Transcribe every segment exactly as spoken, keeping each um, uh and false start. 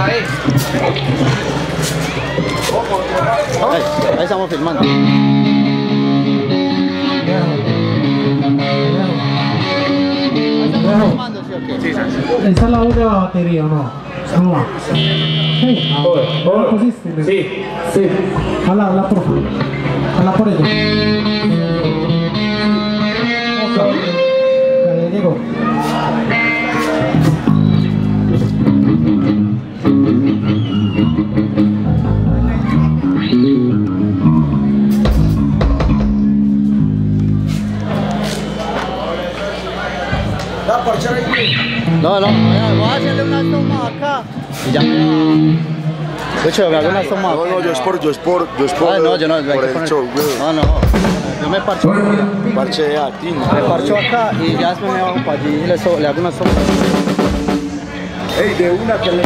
Ahí, ahí estamos filmando. ¿Esa es la última batería o no? No va. Sí. Ah, ¿no la pusiste? Sí. Sí. Habla, habla por favor. Habla por ella. Ya llegó. No, no, voy a hacerle una toma acá y ya me va. Escucha, me hago una toma acá. No, no, yo es por, yo es por, yo es por, ah, no, yo no, por el poner... show, güey. No, no, yo me parcho. Parche a ti, ¿no? Me parcho acá y ya después me bajo para allí y le, so, le hago una toma. Ey, de una que le...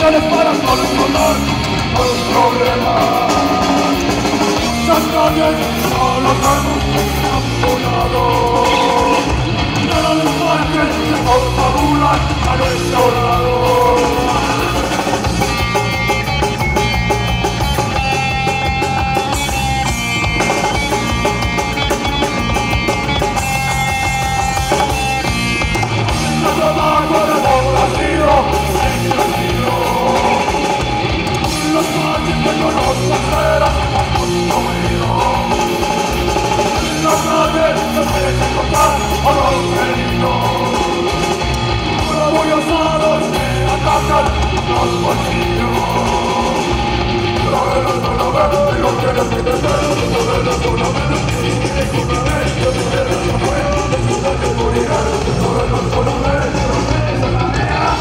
canales para solucionar los problemas. Las calles no las hemos abandonado. Canales para que se confabulan a nuestro lado. Los valles que no nos pasaran hemos construido. Las calles no pueden encontrar a los heridos. Los abuelos que atacan los bolsillos. La verdad no lo ven, y lo tienes que tener. La verdad no lo ven, y una vez yo te veré la fuera. Después de morir, la verdad no lo ven, y lo tienes que tener.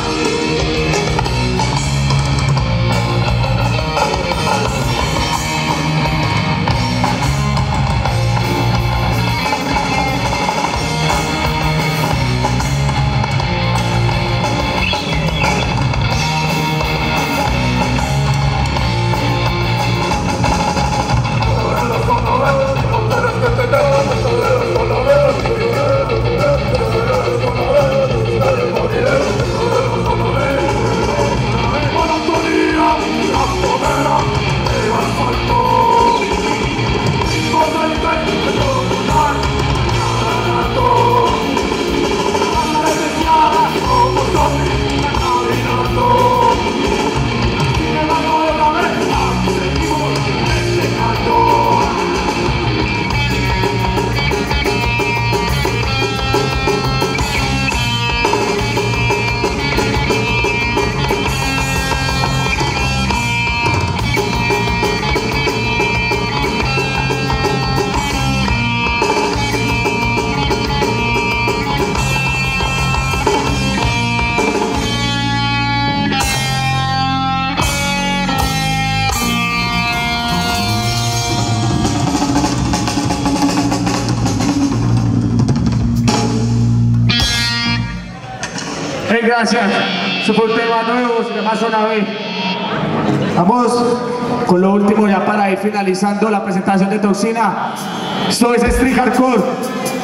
Gracias. Eso fue un tema nuevo, se llama Zona B. Vamos con lo último ya para ir finalizando la presentación de Toxina. Esto es Street Hardcore.